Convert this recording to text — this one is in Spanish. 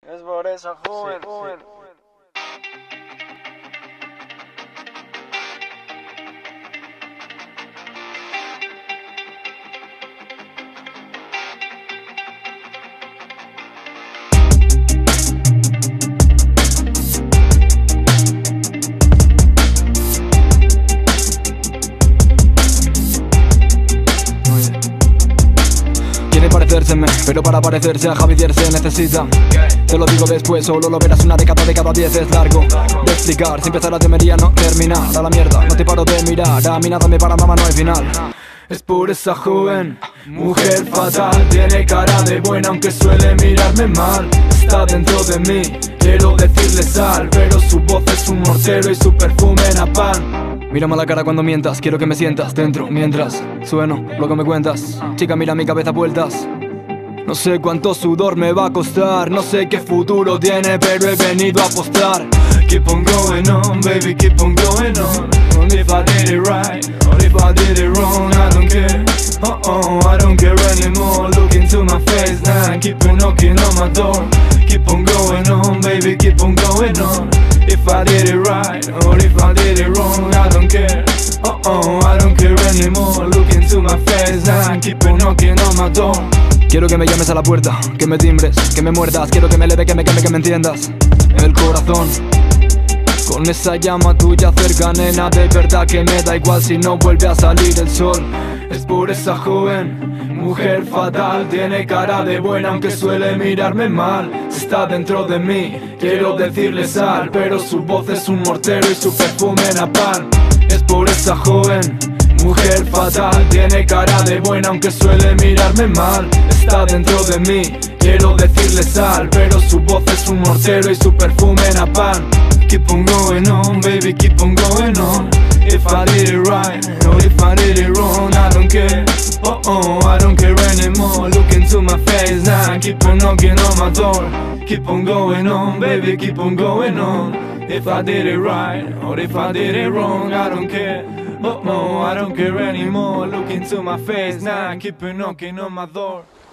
Es por eso, joven. Quiere parecérseme, pero para parecerse a Javier se necesita. Te lo digo después, solo lo verás una década de cada 10 es largo de explicar, si empezar la temería no terminar. A la mierda, no te paro de mirar, a mí nada me para, mamá, no hay final. Es por esa joven, mujer fatal, tiene cara de buena aunque suele mirarme mal. Está dentro de mí, quiero decirle sal, pero su voz es un mortero y su perfume napalm. Mírame a la cara cuando mientas, quiero que me sientas dentro mientras sueno lo que me cuentas. Chica, mira mi cabeza a vueltas. No sé cuánto sudor me va a costar, no sé qué futuro tiene, pero he venido a apostar. Keep on going on, baby, keep on going on. Only if I did it right, or if I did it wrong, I don't care. I don't care anymore. Look into my face now, keep on knocking on my door. Keep on going on, baby, keep on going on. If I did it right, or if I did it wrong, I don't care. I don't care anymore. Look into my face now, keep on knocking on my door. Quiero que me llames a la puerta, que me timbres, que me muerdas. Quiero que me leve, que me queme, que me entiendas el corazón. Con esa llama tuya cerca, nena, de verdad que me da igual si no vuelve a salir el sol. Es por esa joven, mujer fatal, tiene cara de buena aunque suele mirarme mal. Está dentro de mí, quiero decirle sal, pero su voz es un mortero y su perfume napalm. Es por esa joven, mujer fatal, tiene cara de buena aunque suele mirarme mal. Está dentro de mí, quiero decirle sal, pero su voz es un mortero y su perfume napalm. Keep on going on, baby, keep on going on. If I did it right, or if I did it wrong, I don't care. I don't care anymore. Look into my face now, keep on knocking on my door. Keep on going on, baby, keep on going on. If I did it right, or if I did it wrong, I don't care. I don't care anymore. Look into my face now, keep on knocking on my door.